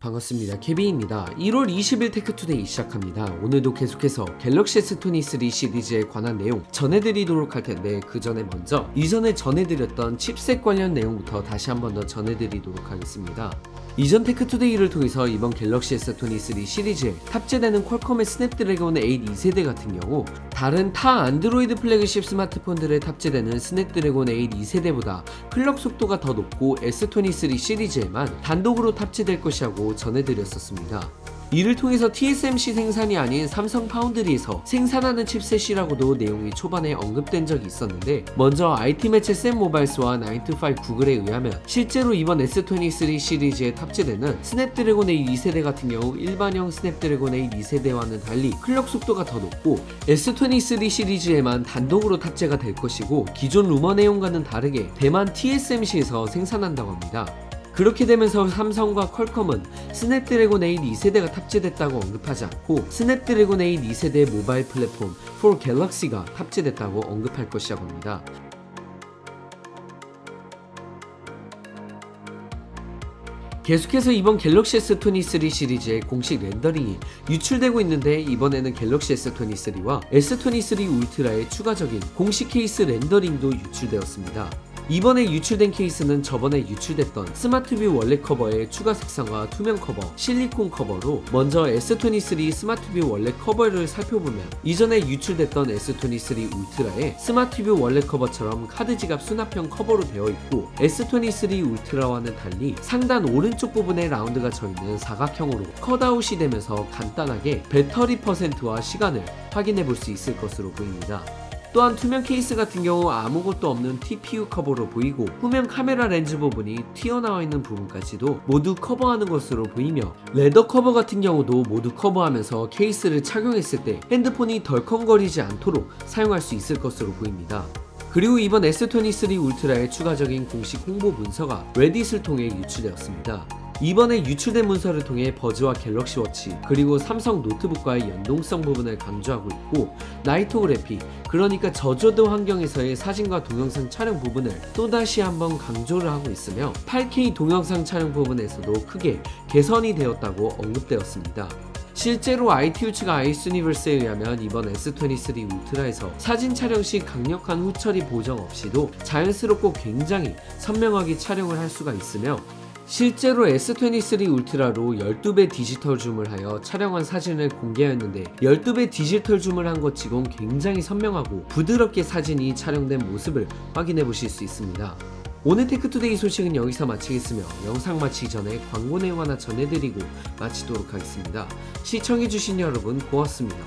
반갑습니다. 케빈입니다. 1월 20일 테크투데이 시작합니다. 오늘도 계속해서 갤럭시 S23 시리즈에 관한 내용 전해드리도록 할 텐데 그 전에 먼저 이전에 전해드렸던 칩셋 관련 내용부터 다시 한 번 더 전해드리도록 하겠습니다. 이전 테크투데이를 통해서 이번 갤럭시 S23 시리즈에 탑재되는 퀄컴의 스냅드래곤 8 2세대 같은 경우 다른 타 안드로이드 플래그십 스마트폰들에 탑재되는 스냅드래곤 8 2세대보다 클럭 속도가 더 높고 S23 시리즈에만 단독으로 탑재될 것이라고 전해드렸었습니다. 이를 통해서 TSMC 생산이 아닌 삼성 파운드리에서 생산하는 칩셋이라고도 내용이 초반에 언급된 적이 있었는데, 먼저 IT 매체 샘 모바일스와 9to5 구글에 의하면 실제로 이번 S23 시리즈에 탑재되는 스냅드래곤 8 2세대 같은 경우 일반형 스냅드래곤 8 2세대와는 달리 클럭 속도가 더 높고 S23 시리즈에만 단독으로 탑재가 될 것이고, 기존 루머 내용과는 다르게 대만 TSMC에서 생산한다고 합니다. 그렇게 되면서 삼성과 퀄컴은 스냅드래곤 8 2세대가 탑재됐다고 언급하지 않고 스냅드래곤 8 2세대 모바일 플랫폼 4 갤럭시가 탑재됐다고 언급할 것이라고 합니다. 계속해서 이번 갤럭시 S23 시리즈의 공식 렌더링이 유출되고 있는데, 이번에는 갤럭시 S23와 S23 울트라의 추가적인 공식 케이스 렌더링도 유출되었습니다. 이번에 유출된 케이스는 저번에 유출됐던 스마트뷰 원래 커버의 추가 색상과 투명 커버, 실리콘 커버로, 먼저 S23 스마트뷰 원래 커버를 살펴보면 이전에 유출됐던 S23 울트라의 스마트뷰 원래 커버처럼 카드 지갑 수납형 커버로 되어 있고, S23 울트라와는 달리 상단 오른쪽 부분에 라운드가 져있는 사각형으로 컷아웃이 되면서 간단하게 배터리 퍼센트와 시간을 확인해 볼 수 있을 것으로 보입니다. 또한 투명 케이스 같은 경우 아무것도 없는 TPU 커버로 보이고, 후면 카메라 렌즈 부분이 튀어나와 있는 부분까지도 모두 커버하는 것으로 보이며, 레더 커버 같은 경우도 모두 커버하면서 케이스를 착용했을 때 핸드폰이 덜컹거리지 않도록 사용할 수 있을 것으로 보입니다. 그리고 이번 S23 울트라의 추가적인 공식 홍보 문서가 레딧을 통해 유출되었습니다. 이번에 유출된 문서를 통해 버즈와 갤럭시 워치, 그리고 삼성 노트북과의 연동성 부분을 강조하고 있고, 나이토그래피, 그러니까 저조도 환경에서의 사진과 동영상 촬영 부분을 또다시 한번 강조를 하고 있으며, 8K 동영상 촬영 부분에서도 크게 개선이 되었다고 언급되었습니다. 실제로 IT우츠가 아이스유니버스에 의하면 이번 S23 울트라에서 사진 촬영 시 강력한 후처리 보정 없이도 자연스럽고 굉장히 선명하게 촬영을 할 수가 있으며, 실제로 S23 울트라로 12배 디지털 줌을 하여 촬영한 사진을 공개하였는데, 12배 디지털 줌을 한 것 치곤 굉장히 선명하고 부드럽게 사진이 촬영된 모습을 확인해 보실 수 있습니다. 오늘 테크투데이 소식은 여기서 마치겠으며, 영상 마치기 전에 광고 내용 하나 전해드리고 마치도록 하겠습니다. 시청해주신 여러분 고맙습니다.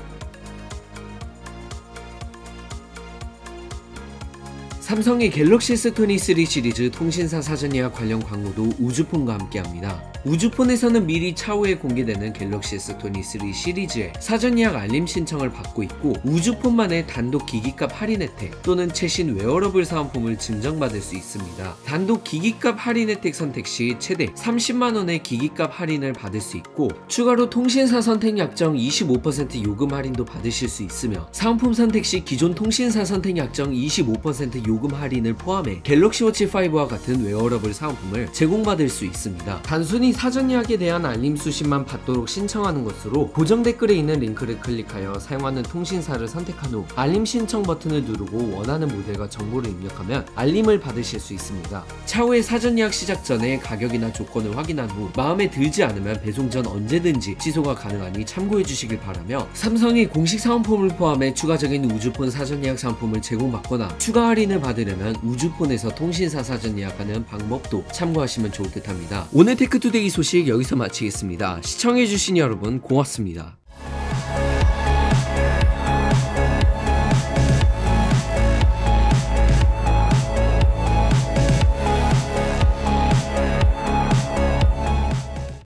삼성의 갤럭시 S23 시리즈 통신사 사전 예약 관련 광고도 우주폰과 함께합니다. 우주폰에서는 미리 차후에 공개되는 갤럭시 S23 시리즈의 사전 예약 알림 신청을 받고 있고, 우주폰만의 단독 기기값 할인 혜택 또는 최신 웨어러블 사은품을 증정받을 수 있습니다. 단독 기기값 할인 혜택 선택 시 최대 30만원의 기기값 할인을 받을 수 있고, 추가로 통신사 선택 약정 25% 요금 할인도 받으실 수 있으며, 사은품 선택 시 기존 통신사 선택 약정 25% 요금 할인을 포함해 갤럭시 워치 5와 같은 웨어러블 사은품을 제공받을 수 있습니다. 단순히 사전 예약에 대한 알림 수신만 받도록 신청하는 것으로 고정 댓글에 있는 링크를 클릭하여 사용하는 통신사를 선택한 후 알림 신청 버튼을 누르고 원하는 모델과 정보를 입력하면 알림을 받으실 수 있습니다. 차후에 사전 예약 시작 전에 가격이나 조건을 확인한 후 마음에 들지 않으면 배송 전 언제든지 취소가 가능하니 참고해 주시길 바라며, 삼성이 공식 사은품을 포함해 추가적인 우주폰 사전 예약 상품을 제공받거나 추가 할인을 받으려면 우주폰에서 통신사 사전 예약하는 방법도 참고하시면 좋을 듯 합니다. 오늘 테크투데이 소식 여기서 마치겠습니다. 시청해주신 여러분 고맙습니다.